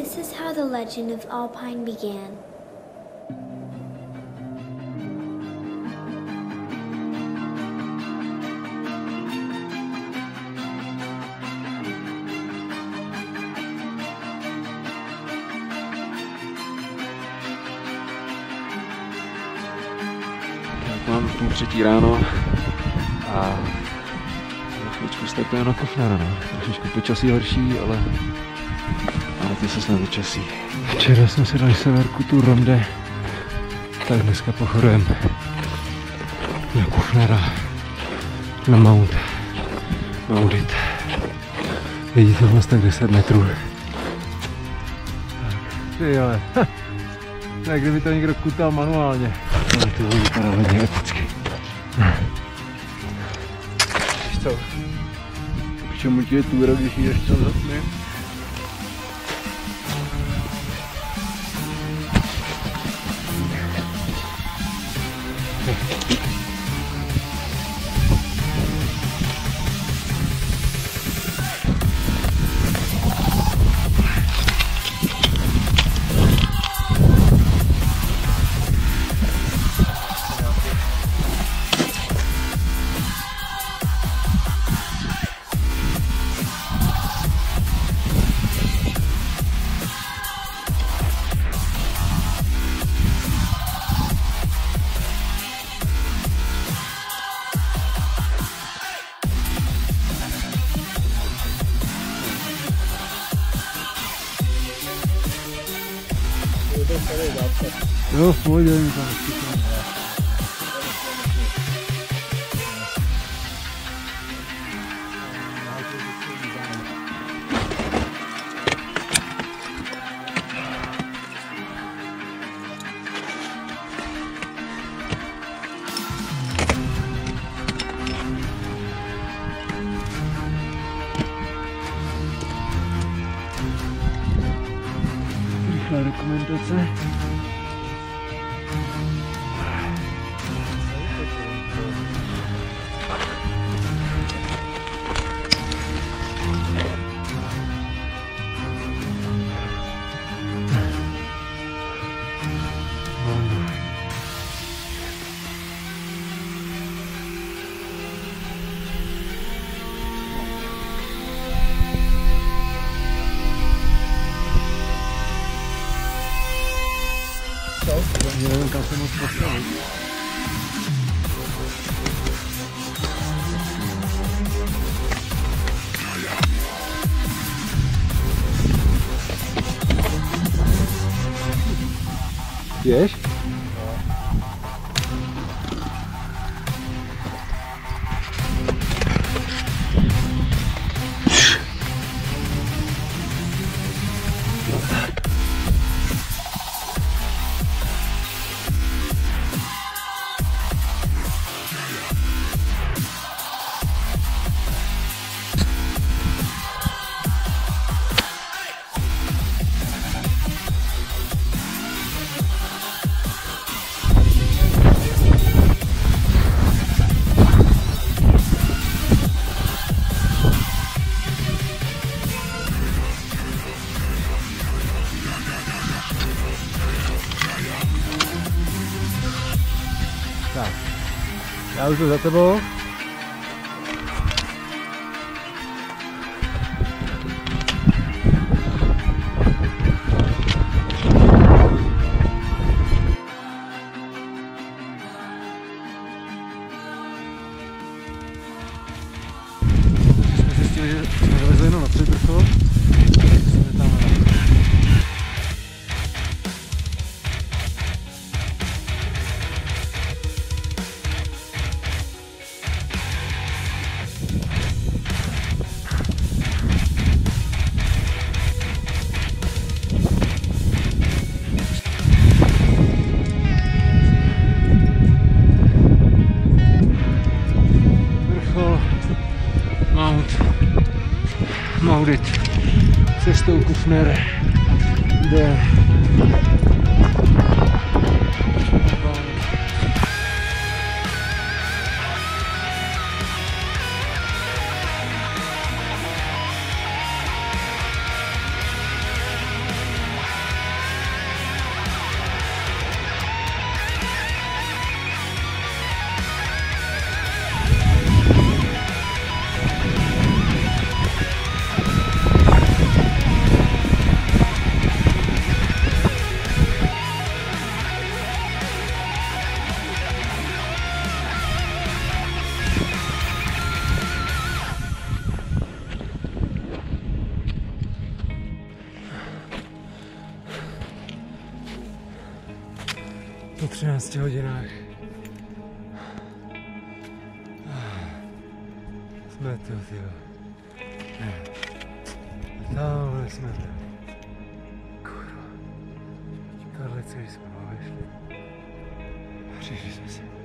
This is how the legend of Alpine began. Mám 2:30 ráno a chvíličku startujeme na Kuffnera, no. Trošičku počasí horší, ale ty se snad vyčasí. Včera jsme si dali severku Tour Ronde, tak dneska pochodujeme na Kuffnera, na Mont Maudit. Vidíte vlastně tak 10 metrů. Ty ale, tak kdyby to někdo kutal manuálně. Ale to vypadá hodně epicky. Víš co? K čemu ti je túra, když jdeš co za tmy? Jo, v pohodě mi tam vstupám. Rychlá dokumentace. Nevím, kam se moc postavit. Jdeš? Tak, já už jdu za tebou. Jsme zjistili, že jsme vylezli jenom na předvrchol. Jsme tam Mont Maudit cestou Kuffner jde 13 hodinách. Jsme tu, tyjo. Tamhle jsme byli. Kurva. Tohle celý jsme obešli. Přišli jsme si.